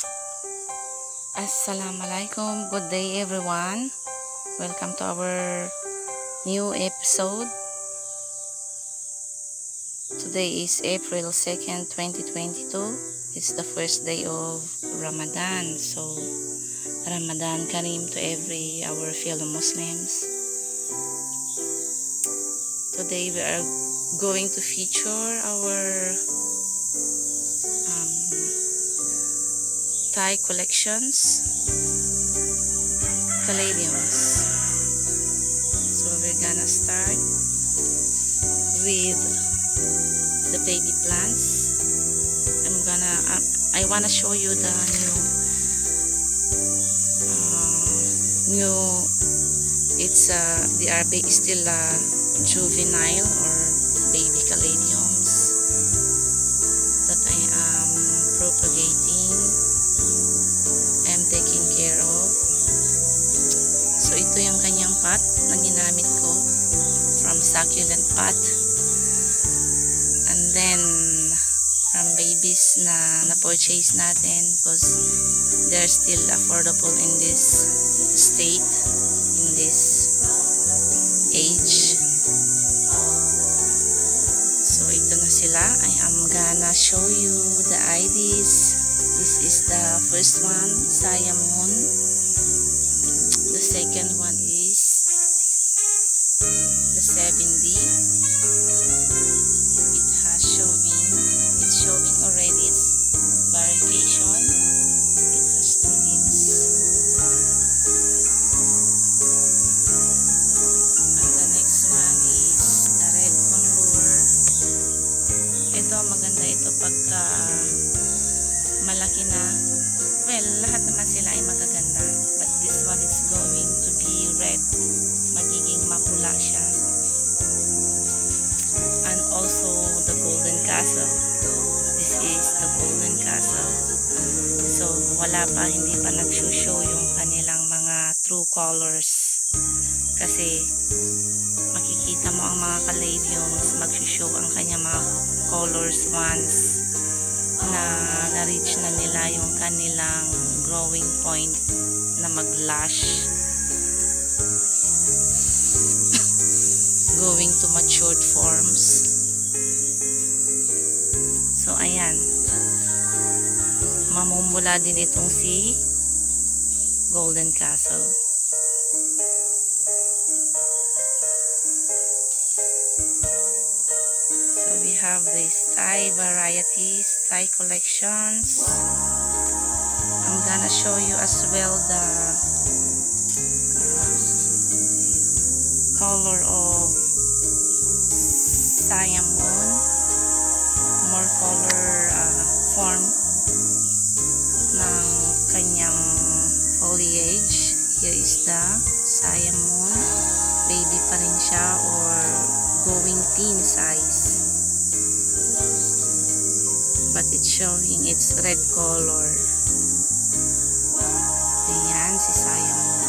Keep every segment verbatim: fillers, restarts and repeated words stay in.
Assalamualaikum. Good day everyone. Welcome to our new episode. Today is April second, twenty twenty-two. It's the first day of Ramadan. So Ramadan Kareem to every our fellow Muslims. Today we are going to feature our um, Thai collections, caladiums. So we're gonna start with the baby plants. I'm gonna uh, I wanna show you the new uh, new it's uh they are still uh, juvenile or baby caladiums that I am propagating and taking care of. So ito yung kanyang pot na ginamit ko from succulent pot, and then from babies na na-purchase natin because they're still affordable in this state, in this age. So ito na sila. I am gonna show you the I Ds. This is the first one, Siam Moon. The second one is the seven D. It has showing, it's showing already its variegation. It has two leaves. And the next one is the red condor. Ito, maganda ito pagka malaki na. Well, lahat naman sila ay magaganda, but this one is going to be red, magiging mapula siya. And also the golden castle. This is the golden castle. So wala pa, hindi pa nag-show yung kanilang mga true colors, kasi makikita mo ang mga caladiums mag-show ang kanyang mga colors once na na-reach na nila yung kanilang growing point na mag-lash, going to matured forms. So ayan, mamumula din itong si Golden Castle. We have these Thai varieties, Thai collections. I'm gonna show you as well the uh, color of Siam Moon, more color uh, form ng kanyang foliage. Here is the Siam Moon. Baby pa rin siya or going teen size, but it's showing its red color. Ayan si Siam Moon.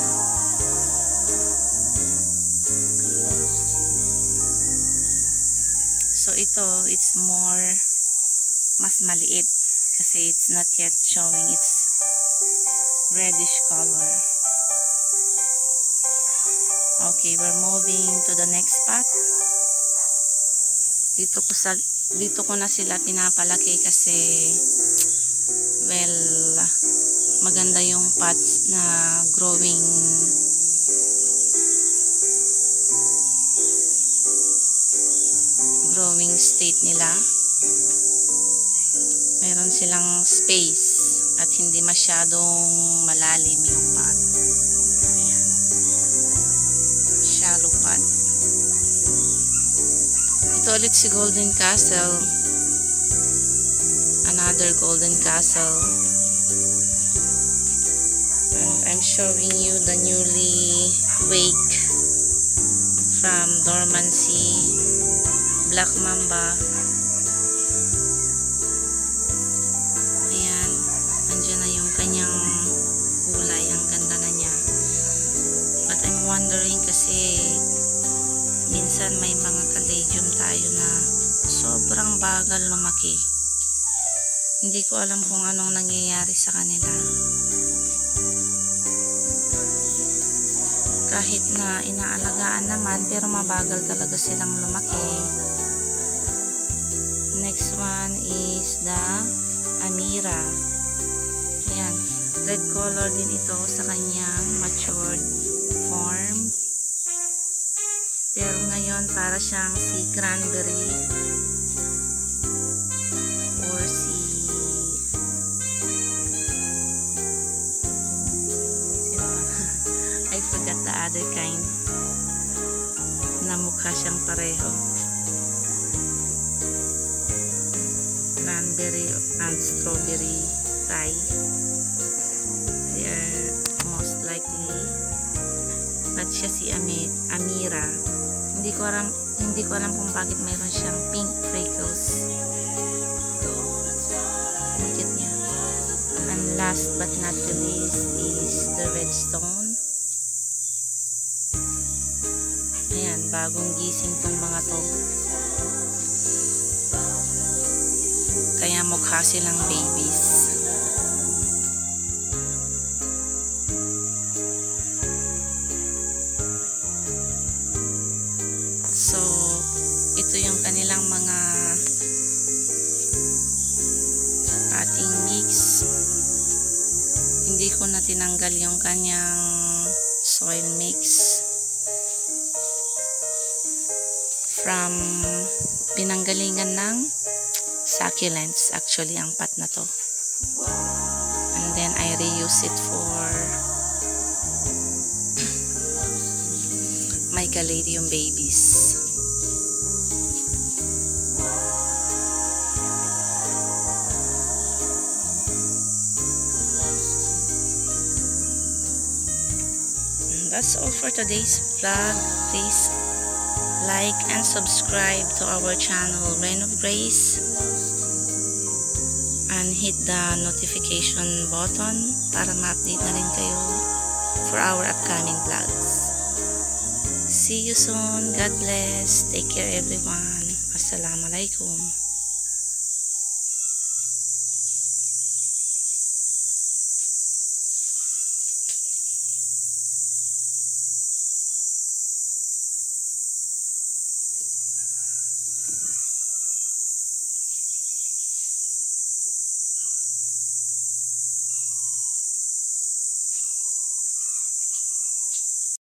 So ito, it's more mas maliit kasi it's not yet showing its reddish color. Okay, we're moving to the next spot. Dito ko sa dito ko na sila pinapalaki kasi well, maganda yung pots na growing growing state nila. Meron silang space at hindi masyadong malalim yung pot. Ayan, shallow pot. Ito ulit si Golden Castle, another Golden Castle, and I'm showing you the newly wake from dormancy Black Mamba. Ayan, andyan na yung kanyang kulay, ang ganda na niya. But I'm wondering kasi minsan may mga caladium tayo na sobrang bagal lumaki. Hindi ko alam kung anong nangyayari sa kanila. Kahit na inaalagaan naman, pero mabagal talaga silang lumaki. Next one is the Amira. Ayan, red color din ito sa kanyang matured form. Pero ngayon para siyang si cranberry or si I forgot the other kind na mukha siyang pareho. Cranberry and strawberry tie. They are most likely. But siya si Amira. Hindi ko alam, hindi ko alam kung bakit mayroon siyang pink freckles. Look at niya. And last but not the least is the redstone. Ayan, bagong gising tong mga to. Kaya mukha silang babies. So, ito yung kanilang mga ating mix. Hindi ko na tinanggal yung kanyang soil mix. From pinanggalingan ng succulents, actually ang pot na to. And then I reuse it for my caladium babies. And that's all for today's vlog. Please like and subscribe to our channel Reign of Grace and hit the notification button para ma-update na rin kayo for our upcoming vlogs. See you soon. God bless. Take care everyone. Assalamualaikum.